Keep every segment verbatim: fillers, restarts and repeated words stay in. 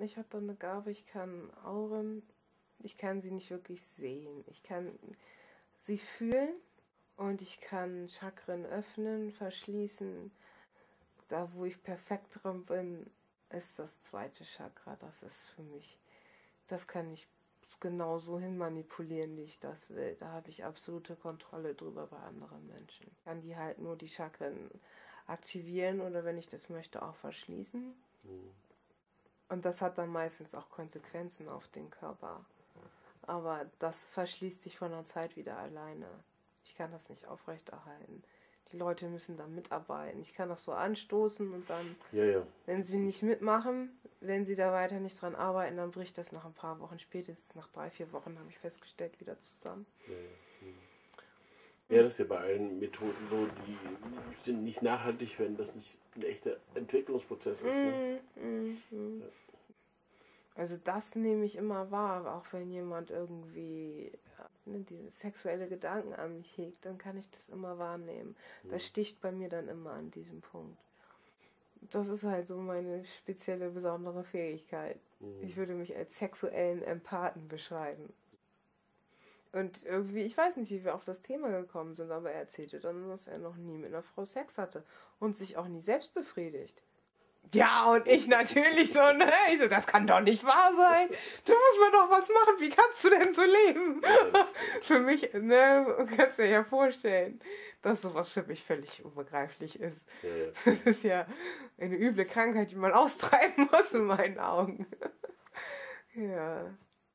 ich habe da eine Gabe, ich kann Auren, ich kann sie nicht wirklich sehen. Ich kann sie fühlen und ich kann Chakren öffnen, verschließen. Da, wo ich perfekt drin bin, ist das zweite Chakra. Das ist für mich, das kann ich genau so hin manipulieren, wie ich das will. Da habe ich absolute Kontrolle drüber bei anderen Menschen. Ich kann die halt nur die Chakren aktivieren oder wenn ich das möchte auch verschließen. Mhm. Und das hat dann meistens auch Konsequenzen auf den Körper. Aber das verschließt sich von der Zeit wieder alleine. Ich kann das nicht aufrechterhalten. Die Leute müssen da mitarbeiten. Ich kann das so anstoßen und dann, ja, ja. wenn sie nicht mitmachen, wenn sie da weiter nicht dran arbeiten, dann bricht das nach ein paar Wochen, spätestens nach drei, vier Wochen, habe ich festgestellt, wieder zusammen. Ja, ja. ja, das ist ja bei allen Methoden so, die sind nicht nachhaltig, wenn das nicht ein echter Entwicklungsprozess ist. Ne? Mm, mm, ja. Also das nehme ich immer wahr, auch wenn jemand irgendwie ne, diese sexuelle Gedanken an mich hegt, dann kann ich das immer wahrnehmen. Das sticht bei mir dann immer an diesem Punkt. Das ist halt so meine spezielle, besondere Fähigkeit. Mhm. Ich würde mich als sexuellen Empathen beschreiben. Und irgendwie, ich weiß nicht, wie wir auf das Thema gekommen sind, aber er erzählte dann, dass er noch nie mit einer Frau Sex hatte und sich auch nie selbst befriedigt. Ja, und ich natürlich so, ne, ich so, das kann doch nicht wahr sein. Du musst mir doch was machen, wie kannst du denn so leben? Für mich, ne, kannst du dir ja vorstellen, dass sowas für mich völlig unbegreiflich ist. Ja, ja. Das ist ja eine üble Krankheit, die man austreiben muss in meinen Augen. Ja.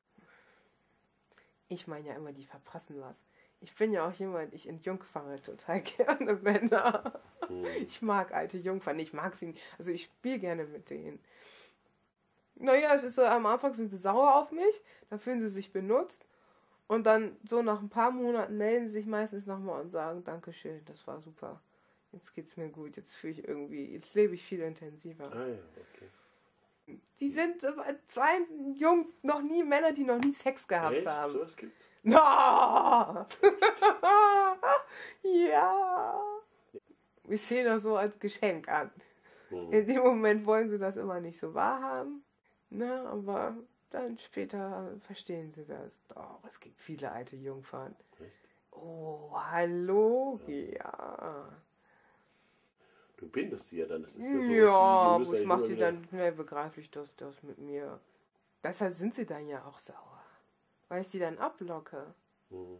Ich meine ja immer, die verpassen was. Ich bin ja auch jemand, ich entjungfere total gerne Männer. Hm. Ich mag alte Jungfern, ich mag sie nicht. Also ich spiele gerne mit denen. Naja, es ist so, am Anfang sind sie sauer auf mich, dann fühlen sie sich benutzt und dann so nach ein paar Monaten melden sie sich meistens nochmal und sagen, Dankeschön, das war super. Jetzt geht's mir gut, jetzt fühle ich irgendwie, jetzt lebe ich viel intensiver. Ah ja, okay. Die sind zwei jung, noch nie Männer, die noch nie Sex gehabt Echt? haben. So was gibt's? No! Ja! Ich sehe das so als Geschenk an. Mhm. In dem Moment wollen sie das immer nicht so wahrhaben, ne? Aber dann später verstehen sie das. Doch, es gibt viele alte Jungfern. Echt? Oh, hallo? Ja. ja. Du bindest sie ja dann. Das ist ja, so, ja aber was macht die dann mehr begreiflich, dass das mit mir... Deshalb sind sie dann ja auch sauer. Weil ich sie dann ablocke. Mhm.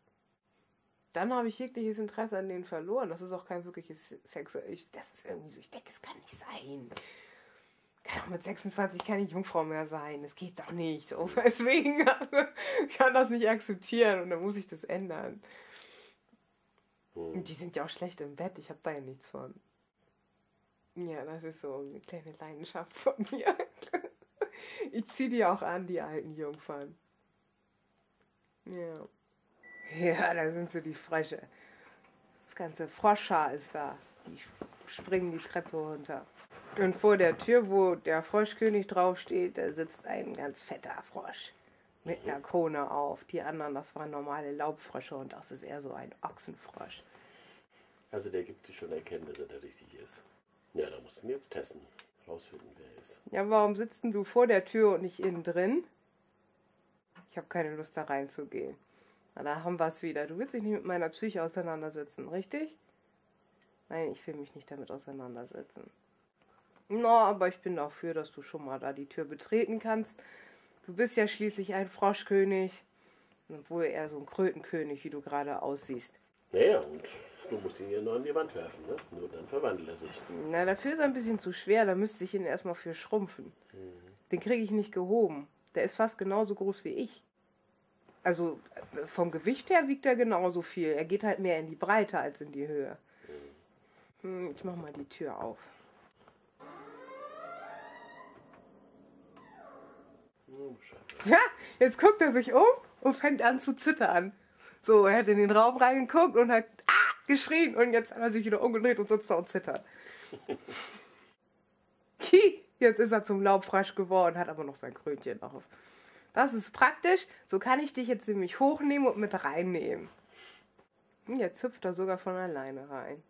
Dann habe ich jegliches Interesse an denen verloren. Das ist auch kein wirkliches sexuelles... Das ist irgendwie so, ich denke, es kann nicht sein. Kann auch mit sechsundzwanzig keine Jungfrau mehr sein. Das geht doch nicht. So, deswegen kann das nicht akzeptieren und dann muss ich das ändern. Mhm. Und die sind ja auch schlecht im Bett. Ich habe da ja nichts von. Ja, das ist so eine kleine Leidenschaft von mir. Ich ziehe die auch an, die alten Jungfern. Ja. Ja, da sind so die Frösche. Das ganze Froschhaar ist da. Die springen die Treppe runter. Und vor der Tür, wo der Froschkönig draufsteht, da sitzt ein ganz fetter Frosch. Mit einer Krone auf. Die anderen, das waren normale Laubfrösche und das ist eher so ein Ochsenfrosch. Also der gibt sich schon Erkenntnisse, der richtig ist. Ja, da musst du ihn jetzt testen. Rausfinden, wer er ist. Ja, warum sitzt denn du vor der Tür und nicht innen drin? Ich habe keine Lust, da reinzugehen. Na, da haben wir es wieder. Du willst dich nicht mit meiner Psyche auseinandersetzen, richtig? Nein, ich will mich nicht damit auseinandersetzen. Na, aber ich bin dafür, dass du schon mal da die Tür betreten kannst. Du bist ja schließlich ein Froschkönig. Obwohl eher so ein Krötenkönig, wie du gerade aussiehst. Naja, und du musst ihn ja nur an die Wand werfen, ne? Nur dann verwandelt er sich. Na, dafür ist er ein bisschen zu schwer. Da müsste ich ihn erstmal für schrumpfen. Mhm. Den kriege ich nicht gehoben. Der ist fast genauso groß wie ich. Also vom Gewicht her wiegt er genauso viel. Er geht halt mehr in die Breite als in die Höhe. Hm, ich mach mal die Tür auf. Ja, jetzt guckt er sich um und fängt an zu zittern. So, er hat in den Raum reingeguckt und hat ah, geschrien und jetzt hat er sich wieder umgedreht und sitzt da und zittert. Jetzt ist er zum Laubfrosch geworden, hat aber noch sein Krönchen auf. Das ist praktisch, so kann ich dich jetzt nämlich hochnehmen und mit reinnehmen. Jetzt hüpft er sogar von alleine rein.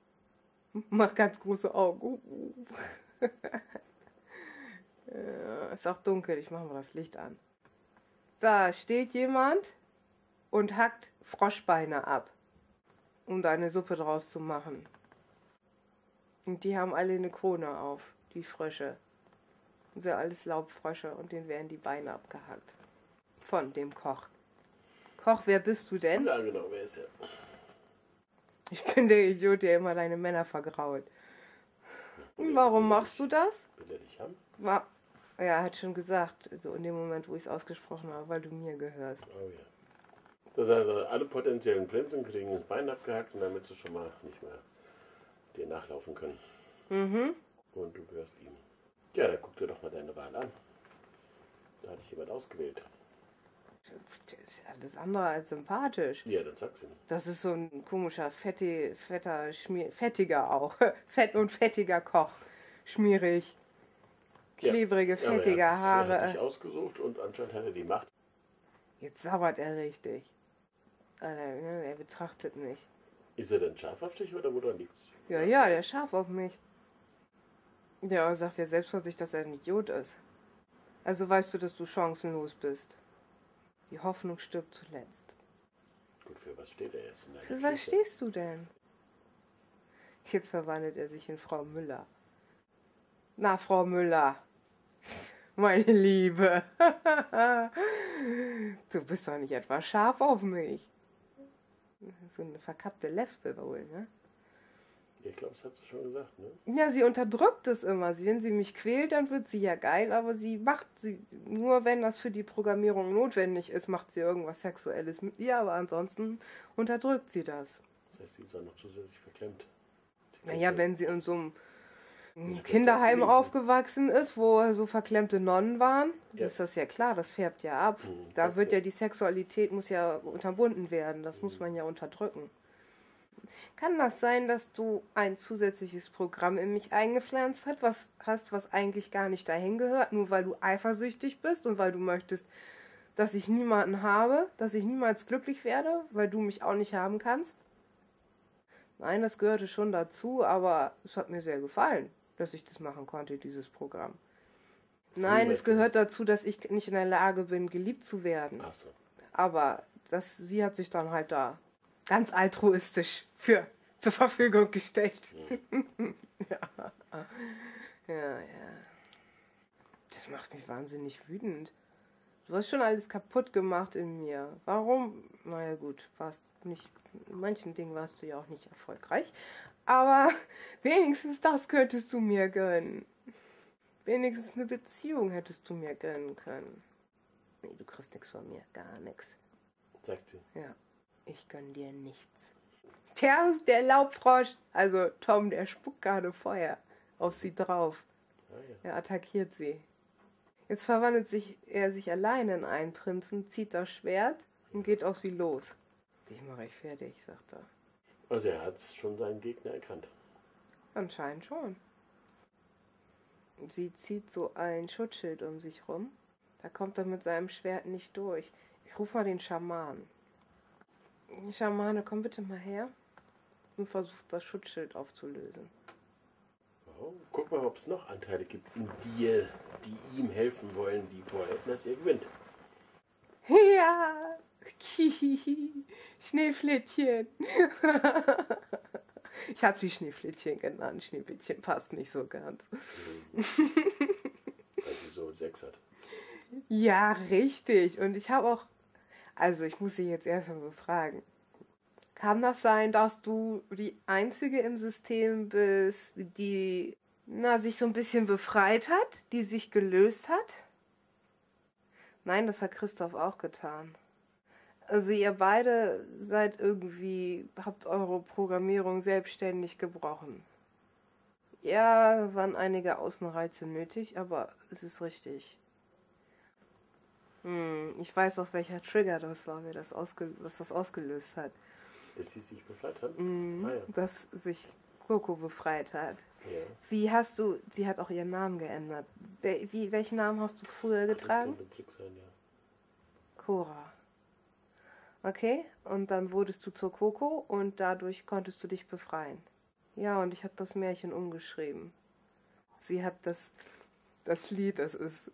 Macht ganz große Augen. Ja, Ist auch dunkel, ich mache mal das Licht an. Da steht jemand und hackt Froschbeine ab, um da eine Suppe draus zu machen. Und die haben alle eine Krone auf, die Frösche. Und sind alles Laubfrösche und denen werden die Beine abgehackt. Von dem Koch. Koch, wer bist du denn? Ja, genau, wer ist er? Ich bin der Idiot, der immer deine Männer vergrault. Und warum machst du das? Will er dich haben? War, ja, er hat schon gesagt, so in dem Moment, wo ich es ausgesprochen habe, weil du mir gehörst. Oh ja. Das heißt, also, alle potenziellen Prinzen kriegen das Bein abgehackt und damit sie schon mal nicht mehr dir nachlaufen können. Mhm. Und du gehörst ihm. Ja, dann guck dir doch mal deine Wahl an. Da hat dich jemand ausgewählt. Das ist alles andere als sympathisch. Ja, dann sag's ihm. Das ist so ein komischer, fetti, fetter, schmier, fettiger auch. Fett und fettiger Koch. Schmierig. Klebrige, ja, fettige er Haare. Er hat sich ausgesucht und anscheinend hat er die Macht. Jetzt sabbert er richtig. Er betrachtet mich. Ist er denn scharf auf dich oder woran liegt's? Ja, ja, der ist scharf auf mich. Ja, er sagt ja selbst von sich, dass er ein Idiot ist. Also weißt du, dass du chancenlos bist. Die Hoffnung stirbt zuletzt. Gut, für was steht er jetzt? Für was stehst du denn? Jetzt verwandelt er sich in Frau Müller. Na, Frau Müller. Meine Liebe. Du bist doch nicht etwa scharf auf mich. So eine verkappte Lesbe wohl, ne? Ich glaube, das hat sie schon gesagt, ne? Ja, sie unterdrückt es immer. Wenn sie mich quält, dann wird sie ja geil, aber sie macht sie, nur wenn das für die Programmierung notwendig ist, macht sie irgendwas Sexuelles mit ihr, aber ansonsten unterdrückt sie das. Das heißt, sie ist auch noch zusätzlich verklemmt. Naja, wenn sie in so einem Kinderheim aufgewachsen ist, wo so verklemmte Nonnen waren, ja. Ist das ja klar, das färbt ja ab. Mhm, da wird ja die Sexualität muss ja unterbunden werden, das mhm. muss man ja unterdrücken. Kann das sein, dass du ein zusätzliches Programm in mich eingepflanzt hast, was hast, was eigentlich gar nicht dahin gehört, nur weil du eifersüchtig bist und weil du möchtest, dass ich niemanden habe, dass ich niemals glücklich werde, weil du mich auch nicht haben kannst? Nein, das gehörte schon dazu, aber es hat mir sehr gefallen, dass ich das machen konnte, dieses Programm. Nein, es gehört dazu, dass ich nicht in der Lage bin, geliebt zu werden. Ach so. Aber das, sie hat sich dann halt da ganz altruistisch für zur Verfügung gestellt. Mhm. ja. ja, ja. Das macht mich wahnsinnig wütend. Du hast schon alles kaputt gemacht in mir. Warum? Naja gut, warst nicht, in manchen Dingen warst du ja auch nicht erfolgreich. Aber wenigstens das könntest du mir gönnen. Wenigstens eine Beziehung hättest du mir gönnen können. Nee, du kriegst nichts von mir, gar nichts. Sagt sie. Ja, ich gönn dir nichts. Tja, der Laubfrosch, also Tom, der spuckt gerade Feuer auf sie drauf. Ah, ja. Er attackiert sie. Jetzt verwandelt sich er sich alleine in einen Prinzen, zieht das Schwert und geht auf sie los. Dich mache ich fertig, sagt er. Also er hat schon seinen Gegner erkannt. Anscheinend schon. Sie zieht so ein Schutzschild um sich rum. Da kommt er mit seinem Schwert nicht durch. Ich rufe mal den Schaman. Schamane, komm bitte mal her und versuch das Schutzschild aufzulösen. Oh, guck mal, ob es noch Anteile gibt in dir, die ihm helfen wollen, die vorhalten, dass er gewinnt. Ja, Schneeflittchen. Ich hatte es wie Schneeflittchen genannt. Schneeflittchen passt nicht so ganz. Weil sie so sechs hat. Ja, richtig. Und ich habe auch, also ich muss sie jetzt erst mal befragen. Kann das sein, dass du die Einzige im System bist, die na, sich so ein bisschen befreit hat, die sich gelöst hat? Nein, das hat Christoph auch getan. Also ihr beide seid irgendwie, habt eure Programmierung selbstständig gebrochen. Ja, es waren einige Außenreize nötig, aber es ist richtig. Hm, ich weiß auch, welcher Trigger das war, wer das ausge- was das ausgelöst hat. Dass sie sich befreit hat? Mhm, ah, ja. Dass sich Coco befreit hat. Ja. Wie hast du, sie hat auch ihren Namen geändert. Wel, wie, welchen Namen hast du früher getragen? Das könnte ein Trick sein, ja. Cora. Okay, und dann wurdest du zur Coco und dadurch konntest du dich befreien. Ja, und ich habe das Märchen umgeschrieben. Sie hat das, das Lied, das ist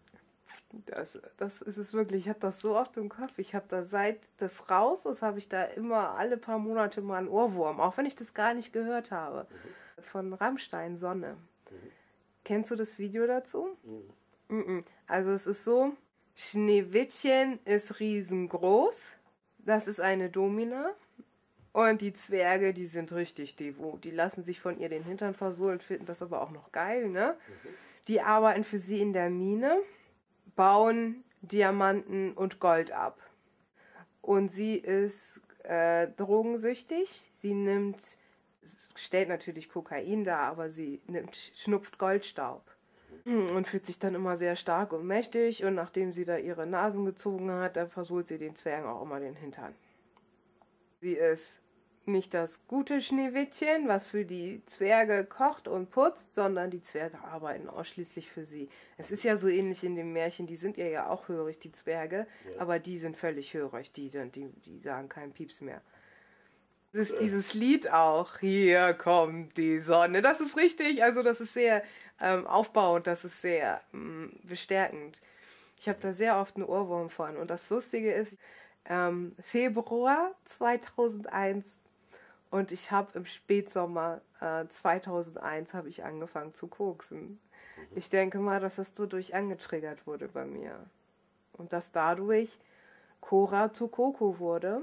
Das, das ist es wirklich. Ich habe das so oft im Kopf. Ich habe da seit das raus ist, habe ich da immer alle paar Monate mal einen Ohrwurm, auch wenn ich das gar nicht gehört habe. Mhm. Von Rammstein, Sonne. Mhm. Kennst du das Video dazu? Mhm. Mhm. Also es ist so, Schneewittchen ist riesengroß. Das ist eine Domina. Und die Zwerge, die sind richtig devot. Die lassen sich von ihr den Hintern versohlen, finden das aber auch noch geil, ne? Mhm. Die arbeiten für sie in der Mine, bauen Diamanten und Gold ab. Und sie ist äh, drogensüchtig. Sie nimmt, stellt natürlich Kokain dar, aber sie nimmt, schnupft Goldstaub. Und fühlt sich dann immer sehr stark und mächtig. Und nachdem sie da ihre Nasen gezogen hat, dann versohlt sie den Zwergen auch immer den Hintern. Sie ist nicht das gute Schneewittchen, was für die Zwerge kocht und putzt, sondern die Zwerge arbeiten ausschließlich für sie. Es ist ja so ähnlich in dem Märchen, die sind ihr ja auch hörig, die Zwerge, ja. Aber die sind völlig hörig, die, sind, die, die sagen keinen Pieps mehr. Das ist ja. Dieses Lied auch, hier kommt die Sonne, das ist richtig, also das ist sehr ähm, aufbauend, das ist sehr ähm, bestärkend. Ich habe da sehr oft einen Ohrwurm von und das Lustige ist, ähm, Februar zweitausendeins und ich habe im Spätsommer äh, zweitausendeins habe ich angefangen zu koksen. Mhm. Ich denke mal, dass das dadurch angetriggert wurde bei mir. Und dass dadurch Cora zu Coco wurde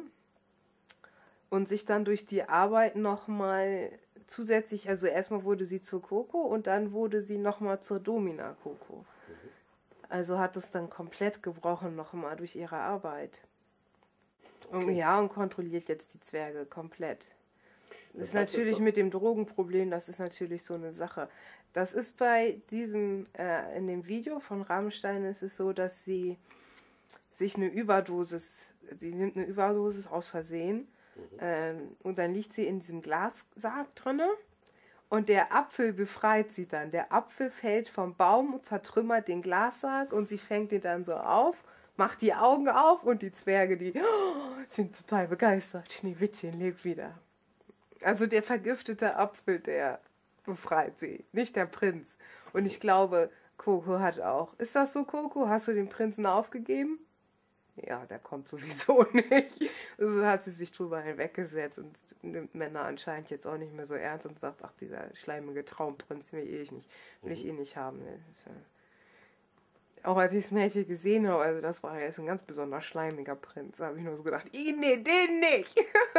und sich dann durch die Arbeit nochmal zusätzlich, also erstmal wurde sie zur Coco und dann wurde sie nochmal zur Domina Coco. Mhm. Also hat es dann komplett gebrochen nochmal durch ihre Arbeit. Okay. Und ja, und kontrolliert jetzt die Zwerge komplett. Das ist natürlich mit dem Drogenproblem, das ist natürlich so eine Sache. Das ist bei diesem, äh, in dem Video von Rammstein ist es so, dass sie sich eine Überdosis, sie nimmt eine Überdosis aus Versehen, mhm. ähm, und dann liegt sie in diesem Glassarg drinne und der Apfel befreit sie dann. Der Apfel fällt vom Baum und zertrümmert den Glassarg und sie fängt ihn dann so auf, macht die Augen auf und die Zwerge, die oh, sind total begeistert. Schneewittchen lebt wieder. Also der vergiftete Apfel, der befreit sie, nicht der Prinz. Und ich glaube, Coco hat auch. Ist das so, Coco? Hast du den Prinzen aufgegeben? Ja, der kommt sowieso nicht. Also hat sie sich drüber hinweggesetzt und nimmt Männer anscheinend jetzt auch nicht mehr so ernst und sagt, ach, dieser schleimige Traumprinz will ich nicht, will ich ihn nicht haben. Auch als ich das Mädchen gesehen habe, also das war jetzt ein ganz besonders schleimiger Prinz, da habe ich nur so gedacht, nee, den nicht.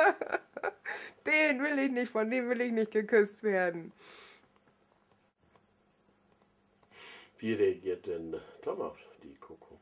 Den will ich nicht, von dem will ich nicht geküsst werden. Wie reagiert denn Tom auf die Coco?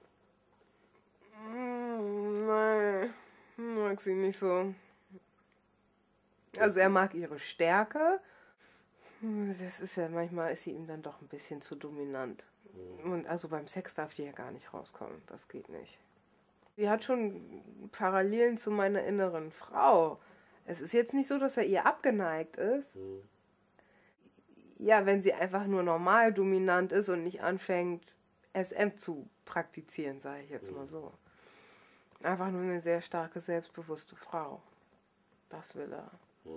Mm, nein, mag sie nicht so. Also er mag ihre Stärke. Das ist ja, manchmal ist sie ihm dann doch ein bisschen zu dominant. Und also beim Sex darf die ja gar nicht rauskommen, das geht nicht. Sie hat schon Parallelen zu meiner inneren Frau. Es ist jetzt nicht so, dass er ihr abgeneigt ist. Mhm. Ja, wenn sie einfach nur normal dominant ist und nicht anfängt, S M zu praktizieren, sage ich jetzt mhm. mal so. Einfach nur eine sehr starke, selbstbewusste Frau. Das will er. Mhm.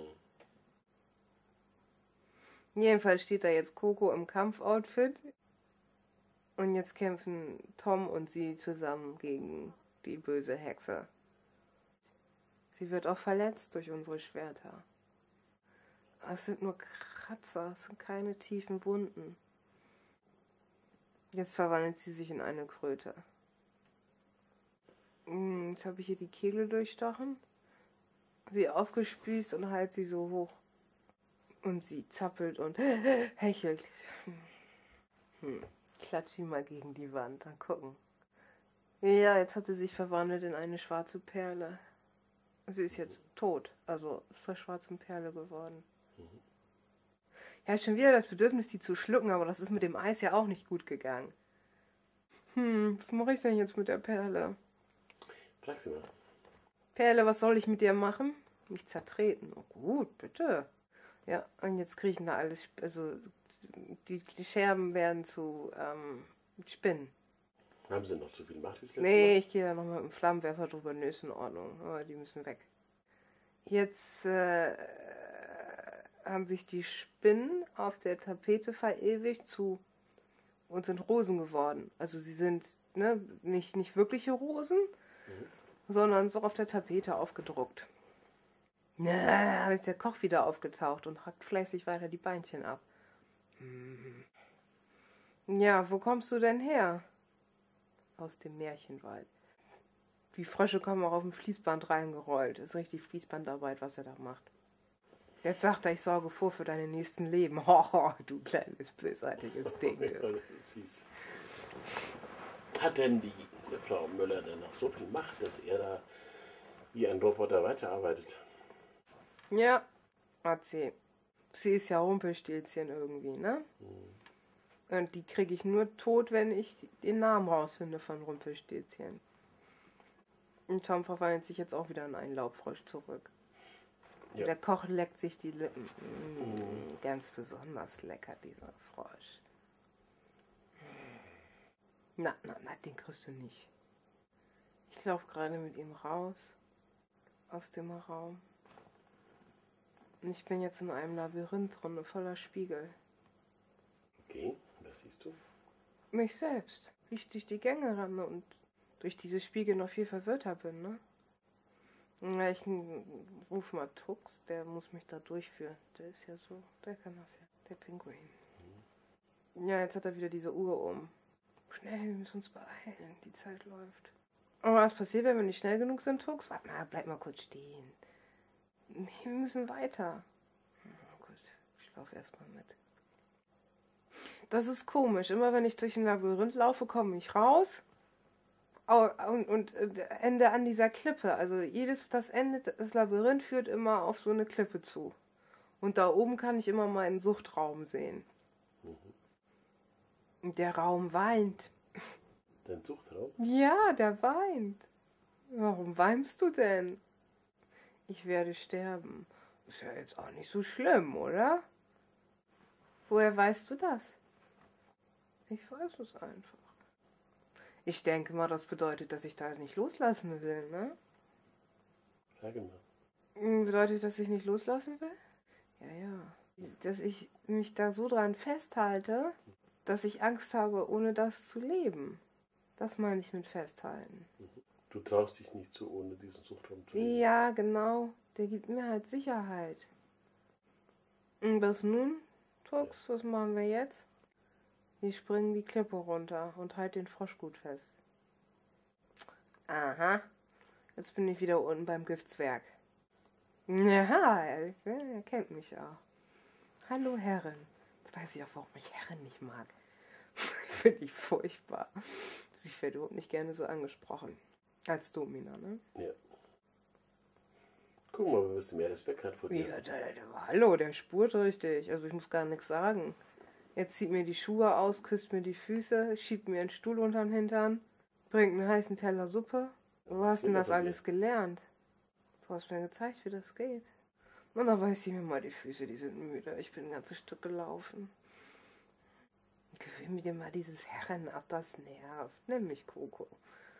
Jedenfalls steht da jetzt Coco im Kampfoutfit. Und jetzt kämpfen Tom und sie zusammen gegen die böse Hexe. Sie wird auch verletzt durch unsere Schwerter. Es sind nur Kratzer, es sind keine tiefen Wunden. Jetzt verwandelt sie sich in eine Kröte. Jetzt habe ich ihr die Kehle durchstochen, sie aufgespießt und halt sie so hoch. Und sie zappelt und hechelt. Hm. Klatsch sie mal gegen die Wand, dann gucken. Ja, jetzt hat sie sich verwandelt in eine schwarze Perle. Sie ist jetzt tot, also zur schwarzen Perle geworden. Mhm. Ja, schon wieder das Bedürfnis, die zu schlucken, aber das ist mit dem Eis ja auch nicht gut gegangen. Hm, was mache ich denn jetzt mit der Perle? Frag sie mal. Perle, was soll ich mit dir machen? Mich zertreten. Oh gut, bitte. Ja, und jetzt kriechen da alles, also die, die Scherben werden zu ähm, Spinnen. Haben sie noch zu viel Macht? Nee, ich gehe da noch mit dem Flammenwerfer drüber, nö, ist in Ordnung, aber die müssen weg. Jetzt äh, haben sich die Spinnen auf der Tapete verewigt zu und sind Rosen geworden. Also sie sind ne, nicht, nicht wirkliche Rosen, mhm. sondern so auf der Tapete aufgedruckt. Na, ist der Koch wieder aufgetaucht und hackt fleißig weiter die Beinchen ab. Hm. Ja, wo kommst du denn her? Aus dem Märchenwald. Die Frösche kommen auch auf dem Fließband reingerollt. Ist richtig Fließbandarbeit, was er da macht. Jetzt sagt er, ich sorge vor für deine nächsten Leben. Hoho, du kleines, bösartiges Ding. Du. Hat denn die Frau Müller denn noch so viel Macht, dass er da wie ein Roboter weiterarbeitet? Ja, hat sie. Sie ist ja Rumpelstilzchen irgendwie, ne? Hm. Und die kriege ich nur tot, wenn ich den Namen rausfinde von Rumpelstilzchen. Und Tom verwandelt sich jetzt auch wieder in einen Laubfrosch zurück. Ja. Der Koch leckt sich die Lippen. Mmh, mm. Ganz besonders lecker, dieser Frosch. Na, na, na, den kriegst du nicht. Ich laufe gerade mit ihm raus, aus dem Raum. Und ich bin jetzt in einem Labyrinth drin, voller Spiegel. Okay, was siehst du? Mich selbst, wie ich durch die Gänge renne und durch diese Spiegel noch viel verwirrter bin, ne? Ja, ich ruf mal Tux, der muss mich da durchführen. Der ist ja so, der kann das ja, der Pinguin. Mhm. Ja, jetzt hat er wieder diese Uhr um. Schnell, wir müssen uns beeilen, die Zeit läuft. Und was passiert, wenn wir nicht schnell genug sind, Tux? Warte mal, bleib mal kurz stehen. Nee, wir müssen weiter. Oh gut, ich laufe erstmal mit. Das ist komisch. Immer wenn ich durch ein Labyrinth laufe, komme ich raus. Und, und Ende an dieser Klippe. Also jedes, das Ende des Labyrinth führt immer auf so eine Klippe zu. Und da oben kann ich immer mal einen Suchtraum sehen. Mhm. Und der Raum weint. Dein Suchtraum? Ja, der weint. Warum weinst du denn? Ich werde sterben. Ist ja jetzt auch nicht so schlimm, oder? Woher weißt du das? Ich weiß es einfach. Ich denke mal, das bedeutet, dass ich da nicht loslassen will, ne? Sag mal. Bedeutet, dass ich nicht loslassen will? Ja, ja. Dass ich mich da so dran festhalte, dass ich Angst habe, ohne das zu leben. Das meine ich mit festhalten. Du traust dich nicht zu, ohne diesen Suchtraum zu leben. Ja, genau. Der gibt mir halt Sicherheit. Und was nun, Tux? Ja. Was machen wir jetzt? Wir springen die Klippe runter und halten den Frosch gut fest. Aha. Jetzt bin ich wieder unten beim Giftzwerg. Ja, er, er kennt mich auch. Hallo Herrin. Jetzt weiß ich auch, warum ich Herrin nicht mag. Finde ich furchtbar. Ich werde überhaupt nicht gerne so angesprochen. Als Domina, ne? Ja. Guck mal, wie bisschen mehr Respekt hat vor dir. Ja, der, der, der, hallo, der spurt richtig. Also ich muss gar nichts sagen. Er zieht mir die Schuhe aus, küsst mir die Füße, schiebt mir einen Stuhl unter den Hintern, bringt einen heißen Teller Suppe. Wo hast denn das alles gelernt? Du hast mir gezeigt, wie das geht. Und dann weiß ich mir mal, die Füße, die sind müde. Ich bin ein ganzes Stück gelaufen. Gewöhn mir dir mal dieses Herren ab, das nervt. Nimm mich, Coco.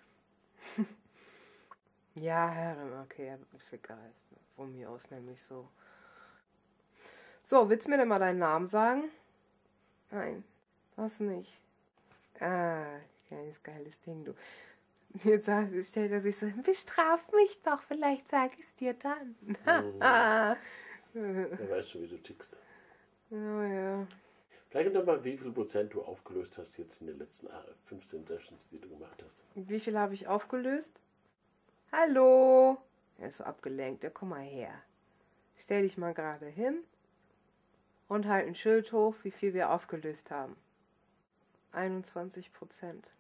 Ja, Herren, okay, ist egal. Von mir aus nämlich so. So, willst du mir denn mal deinen Namen sagen? Nein, das nicht. Ah, kleines geiles Ding, du. Jetzt stellt er sich so hin, bestraf mich doch, vielleicht sag ich es dir dann. Er weiß schon, wie du tickst. Ja, ja. Vielleicht noch mal, wie viel Prozent du aufgelöst hast jetzt in den letzten fünfzehn Sessions, die du gemacht hast. Wie viel habe ich aufgelöst? Hallo? Er ist so abgelenkt, ja, komm mal her. Stell dich mal gerade hin und halt ein Schild hoch, wie viel wir aufgelöst haben. einundzwanzig Prozent.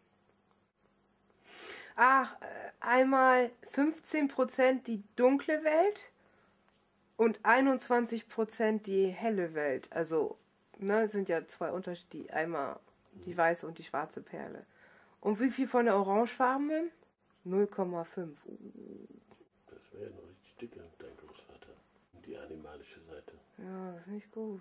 Ach, einmal fünfzehn Prozent die dunkle Welt und einundzwanzig Prozent die helle Welt. Also, ne, sind ja zwei Unterschiede. Einmal die weiße und die schwarze Perle. Und wie viel von der orangefarbenen? null Komma fünf. Uh. Das wäre ja noch richtig dicker, dein Großvater. Und die animalische Seite. Ja, das ist nicht gut.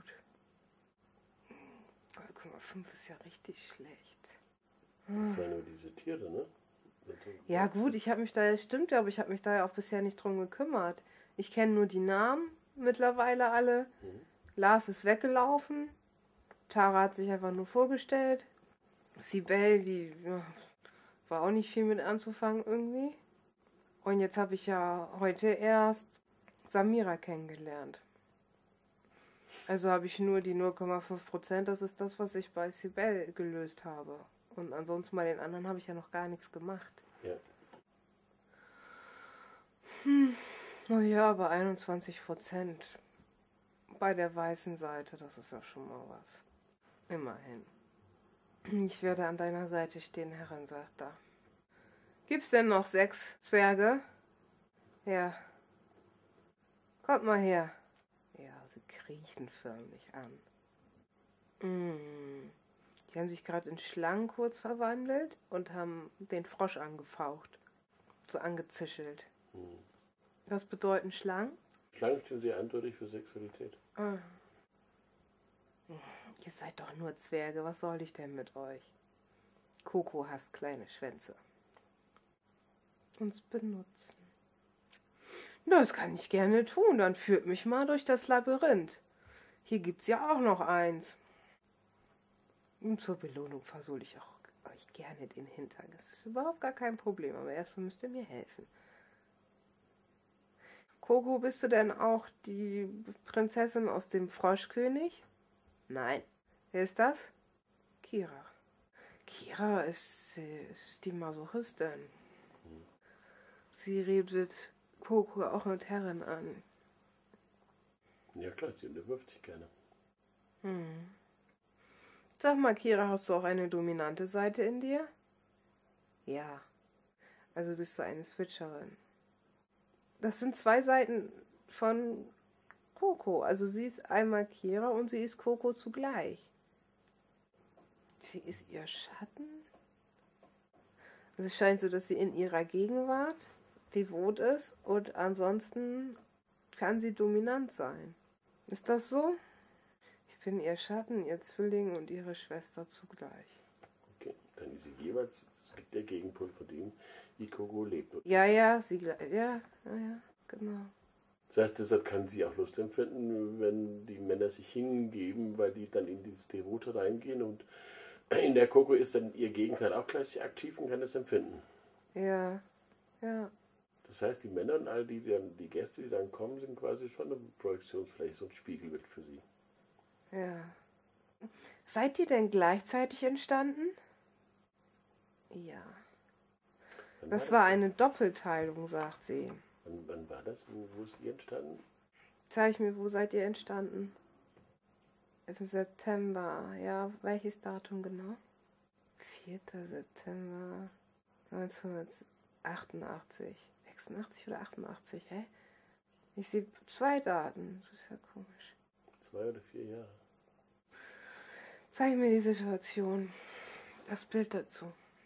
null Komma fünf ist ja richtig schlecht. Das waren nur diese Tiere, ne? Ja gut, ich habe mich da, das stimmt ja, aber ich habe mich da ja auch bisher nicht drum gekümmert. Ich kenne nur die Namen mittlerweile alle. Mhm. Lars ist weggelaufen. Tara hat sich einfach nur vorgestellt. Sibel, die ja, War auch nicht viel mit anzufangen irgendwie. Und jetzt habe ich ja heute erst Samira kennengelernt. Also habe ich nur die null Komma fünf Prozent, das ist das, was ich bei Sibel gelöst habe. Und ansonsten bei den anderen habe ich ja noch gar nichts gemacht. Ja. Hm, naja, aber einundzwanzig Prozent bei der weißen Seite, das ist ja schon mal was. Immerhin. Ich werde an deiner Seite stehen, Herrin, sagt er. Gibt's denn noch sechs Zwerge? Ja. Kommt mal her. Ja, sie kriechen förmlich an. Mm. Die haben sich gerade in Schlangen kurz verwandelt und haben den Frosch angefaucht. So angezischelt. Hm. Was bedeuten Schlangen? Schlangen stehen sehr eindeutig für Sexualität. Ah. Ihr seid doch nur Zwerge, was soll ich denn mit euch? Coco hasst kleine Schwänze. Uns benutzen. Das kann ich gerne tun, dann führt mich mal durch das Labyrinth. Hier gibt's ja auch noch eins. Und zur Belohnung versohle ich auch euch gerne den Hintern. Das ist überhaupt gar kein Problem, aber erstmal müsst ihr mir helfen. Coco, bist du denn auch die Prinzessin aus dem Froschkönig? Nein. Wer ist das? Kira. Kira ist, ist die Masochistin. Hm. Sie redet Coco auch mit Herren an. Ja klar, sie unterwirft sich gerne. Hm. Sag mal, Kira, hast du auch eine dominante Seite in dir? Ja. Also bist du eine Switcherin. Das sind zwei Seiten von Coco. Also sie ist einmal Kira und sie ist Coco zugleich. Sie ist ihr Schatten? Also es scheint so, dass sie in ihrer Gegenwart devot ist und ansonsten kann sie dominant sein. Ist das so? Ich bin ihr Schatten, ihr Zwilling und ihre Schwester zugleich. Okay, dann ist sie jeweils der Gegenpol von dem, wie Coco lebt. Ja, ja, sie, ja, ja, ja, genau. Das heißt, deshalb kann sie auch Lust empfinden, wenn die Männer sich hingeben, weil die dann in dieses Devote reingehen und in der Coco ist dann ihr Gegenteil auch gleich aktiv und kann das empfinden. Ja, ja. Das heißt, die Männer und all die, die Gäste, die dann kommen, sind quasi schon eine Projektionsfläche, so ein Spiegelbild für sie. Ja. Seid ihr denn gleichzeitig entstanden? Ja. Wann Das war war eine Doppelteilung, sagt sie. Wann, wann war das? Wo, wo ist die entstanden? Zeig mir, wo seid ihr entstanden? Im September. Ja, welches Datum genau? vierter September neunzehnhundertachtundachtzig. sechsundachtzig oder achtundachtzig, hä? Ich sehe zwei Daten. Das ist ja komisch. Zwei oder vier Jahre. Zeig mir die Situation. Das Bild dazu.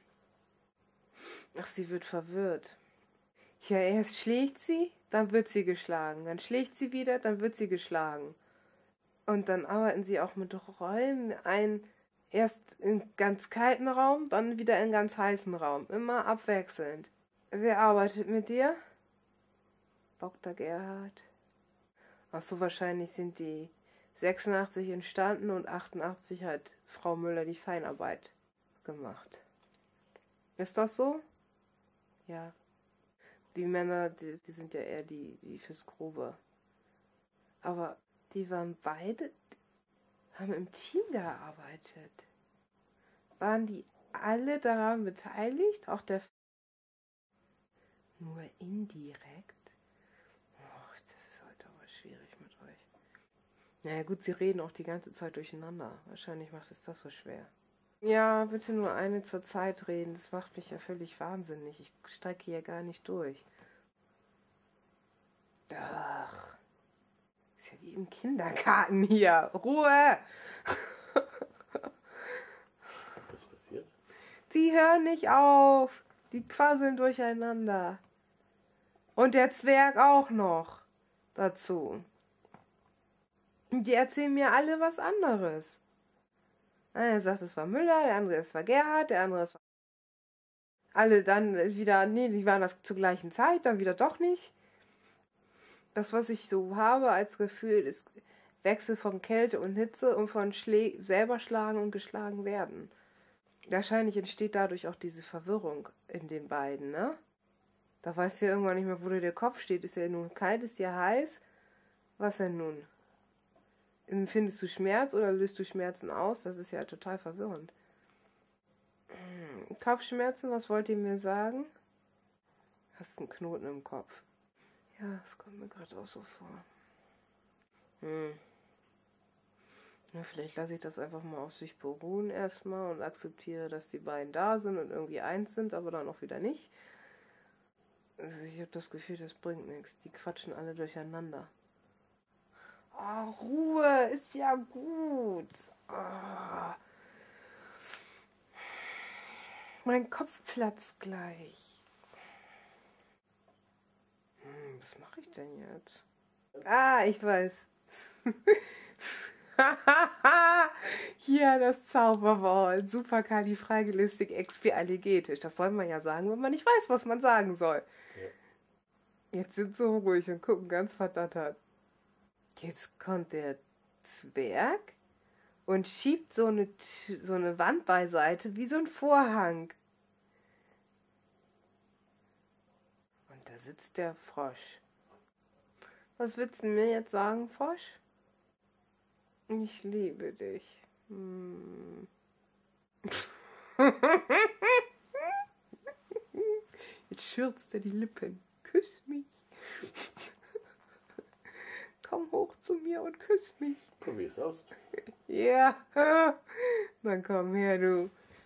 Ach, sie wird verwirrt. Ja, erst schlägt sie, dann wird sie geschlagen. Dann schlägt sie wieder, dann wird sie geschlagen. Und dann arbeiten sie auch mit Räumen ein, erst in ganz kalten Raum, dann wieder in ganz heißen Raum. Immer abwechselnd. Wer arbeitet mit dir? Doktor Gerhard. Ach so, wahrscheinlich sind die sechsundachtzig entstanden und achtundachtzig hat Frau Müller die Feinarbeit gemacht. Ist das so? Ja. Die Männer, die, die sind ja eher die, die fürs Grobe. Aber die waren beide, haben im Team gearbeitet. Waren die alle daran beteiligt? Auch der... Nur indirekt? Och, das ist heute aber schwierig mit euch. Naja gut, sie reden auch die ganze Zeit durcheinander. Wahrscheinlich macht es das so schwer. Ja, bitte nur eine zur Zeit reden. Das macht mich ja völlig wahnsinnig. Ich steige hier gar nicht durch. Ach, ist ja wie im Kindergarten hier. Ruhe! Was passiert? Die hören nicht auf. Die quasseln durcheinander. Und der Zwerg auch noch dazu. Die erzählen mir alle was anderes. Einer sagt, es war Müller, der andere, es war Gerhard, der andere, es war... Alle dann wieder, nee, die waren das zur gleichen Zeit, dann wieder doch nicht. Das, was ich so habe als Gefühl, ist Wechsel von Kälte und Hitze und von Schlä selber schlagen und geschlagen werden. Wahrscheinlich entsteht dadurch auch diese Verwirrung in den beiden, ne? Da weißt du ja irgendwann nicht mehr, wo dir der Kopf steht. Ist ja nun kalt, ist ja heiß. Was denn nun? Empfindest du Schmerz oder löst du Schmerzen aus? Das ist ja total verwirrend. Kopfschmerzen, was wollt ihr mir sagen? Hast einen Knoten im Kopf. Ja, das kommt mir gerade auch so vor. Hm. Ja, vielleicht lasse ich das einfach mal auf sich beruhen erstmal und akzeptiere, dass die beiden da sind und irgendwie eins sind, aber dann auch wieder nicht. Also ich habe das Gefühl, das bringt nichts. Die quatschen alle durcheinander. Oh, Ruhe, ist ja gut. Oh. Mein Kopf platzt gleich. Hm, was mache ich denn jetzt? Ah, ich weiß. Hier das Zauberwort. Superkalifragilistikexpialigetisch. Das soll man ja sagen, wenn man nicht weiß, was man sagen soll. Ja. Jetzt sind sie ruhig und gucken ganz verdattert. Jetzt kommt der Zwerg und schiebt so eine, so eine Wand beiseite wie so ein Vorhang. Und da sitzt der Frosch. Was willst du mir jetzt sagen, Frosch? Ich liebe dich. Hm. Jetzt schürzt er die Lippen. Küss mich. Komm hoch zu mir und küss mich. Probier's aus. Ja. Dann komm her, du.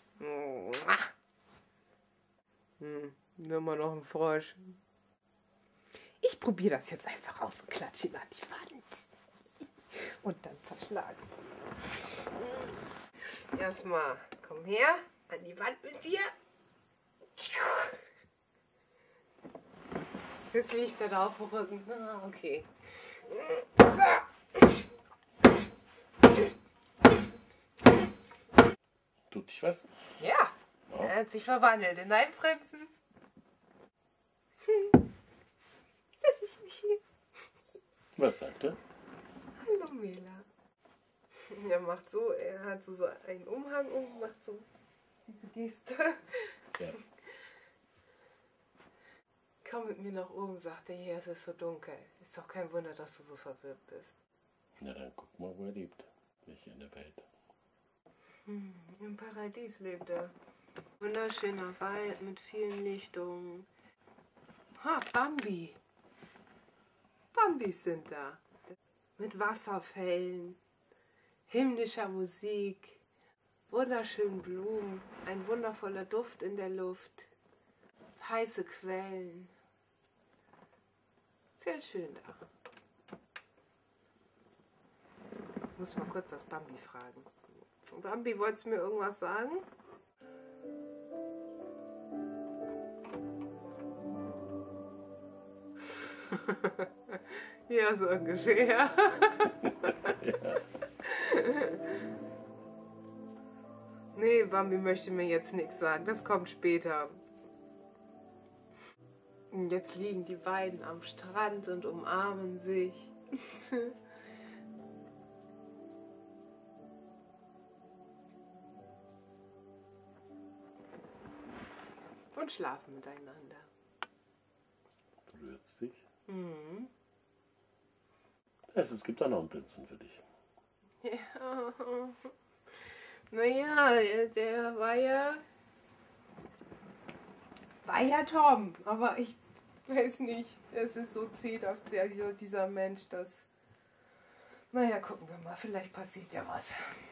Hm. Nimm mal noch einen Frosch. Ich probiere das jetzt einfach aus und klatsche ihn an die Wand. Und dann zerschlagen. Erstmal, komm her, an die Wand mit dir. Jetzt liegt er da auf dem Rücken. Ah, okay. So. Tut sich was? Ja, ja, er hat sich verwandelt in einen Prinzen. Hm. Das ist nicht hier. Was sagt er? Hallo Mela. Er macht so, er hat so, so einen Umhang und macht so diese Geste. Ja. Komm mit mir nach oben, sagt er, hier ist es so dunkel. Ist doch kein Wunder, dass du so verwirrt bist. Na dann guck mal, wo er lebt. Nicht in der Welt. Hm, im Paradies lebt er. Wunderschöner Wald mit vielen Lichtungen. Ha, Bambi. Bambis sind da. Mit Wasserfällen, himmlischer Musik, wunderschönen Blumen, ein wundervoller Duft in der Luft, heiße Quellen. Sehr schön da. Ich muss mal kurz das Bambi fragen. Bambi, wolltest du mir irgendwas sagen? Ja, so ungefähr. Ja. Nee, Bambi möchte mir jetzt nichts sagen. Das kommt später. Und jetzt liegen die beiden am Strand und umarmen sich. Und schlafen miteinander. Berührt's dich? Mhm. Das heißt, es gibt auch noch einen Prinzen für dich. Ja. Naja, der war ja... War ja Tom, aber ich weiß nicht. Es ist so zäh, dass der, dieser, dieser Mensch das... Naja, gucken wir mal, vielleicht passiert ja was.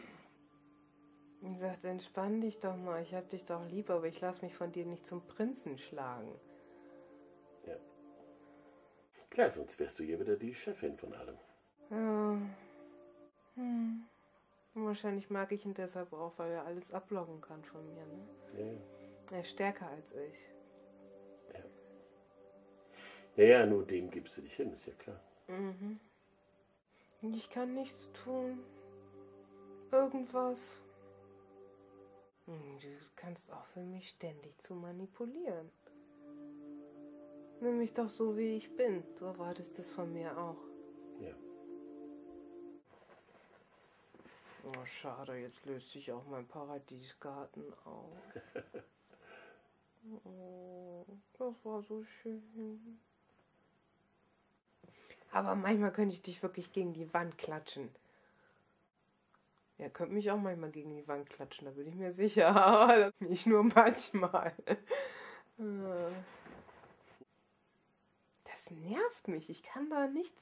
Er sagt, entspann dich doch mal, ich hab dich doch lieb, aber ich lass mich von dir nicht zum Prinzen schlagen. Ja. Klar, sonst wärst du hier wieder die Chefin von allem. Ja. Hm. Und wahrscheinlich mag ich ihn deshalb auch, weil er alles ablocken kann von mir. Ne? Ja, ja. Er ist stärker als ich. Ja. Ja, ja, nur dem gibst du dich hin, ist ja klar. Mhm. Ich kann nichts tun. Irgendwas. Du kannst aufhören, mich ständig zu manipulieren. Nimm mich doch so, wie ich bin. Du erwartest es von mir auch. Ja. Oh, schade, jetzt löst sich auch mein Paradiesgarten auf. Oh, das war so schön. Aber manchmal könnte ich dich wirklich gegen die Wand klatschen. Ja, könnte mich auch manchmal gegen die Wand klatschen, da bin ich mir sicher. Aber nicht nur manchmal. Das nervt mich. Ich kann da nichts,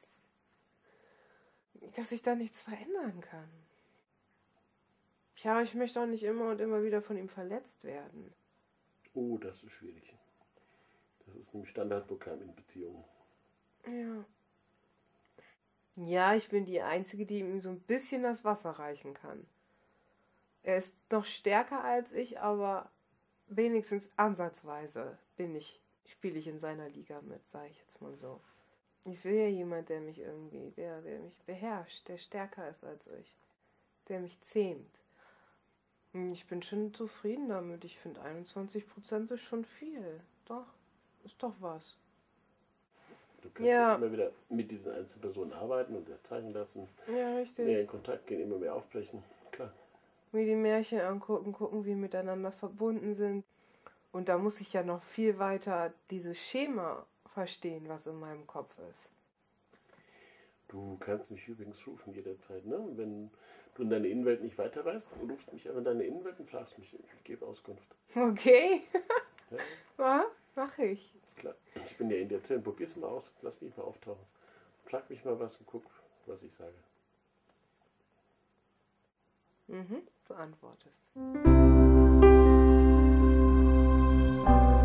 dass ich da nichts verändern kann. Ja, ich möchte auch nicht immer und immer wieder von ihm verletzt werden. Oh, das ist schwierig. Das ist ein Standardprogramm in Beziehungen. Ja. Ja, ich bin die Einzige, die ihm so ein bisschen das Wasser reichen kann. Er ist noch stärker als ich, aber wenigstens ansatzweise bin ich, spiele ich in seiner Liga mit, sage ich jetzt mal so. Ich will ja jemand, der mich irgendwie, der, der mich beherrscht, der stärker ist als ich, der mich zähmt. Ich bin schon zufrieden damit. Ich finde einundzwanzig Prozent ist schon viel. Doch, ist doch was. Du kannst ja immer wieder mit diesen einzelnen Personen arbeiten und zeigen lassen. Ja, richtig. Mehr in Kontakt gehen, immer mehr aufbrechen. Klar. Mir die Märchen angucken, gucken, wie wir miteinander verbunden sind. Und da muss ich ja noch viel weiter dieses Schema verstehen, was in meinem Kopf ist. Du kannst mich übrigens rufen jederzeit, ne? Wenn du in deine Innenwelt nicht weiter weißt, rufst mich aber in deine Innenwelt und fragst mich, ich gebe Auskunft. Okay. Ja? Ja, mach ich. Klar. Ich bin ja in dir drin. Probier's mal aus. Lass mich mal auftauchen. Frag mich mal was und guck, was ich sage. Mhm, du antwortest.